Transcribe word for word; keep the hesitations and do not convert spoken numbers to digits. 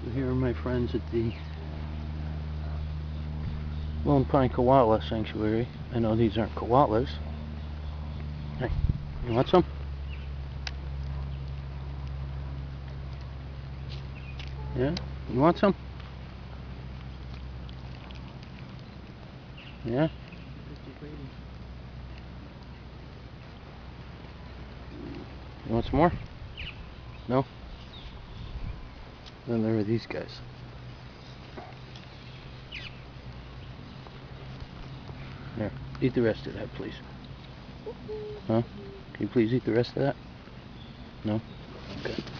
So here are my friends at the Lone Pine Koala Sanctuary. I know these aren't koalas. Hey, you want some? Yeah? You want some? Yeah? You want some more? No? Then there are these guys. There. Eat the rest of that, please. Huh? Can you please eat the rest of that? No? Okay.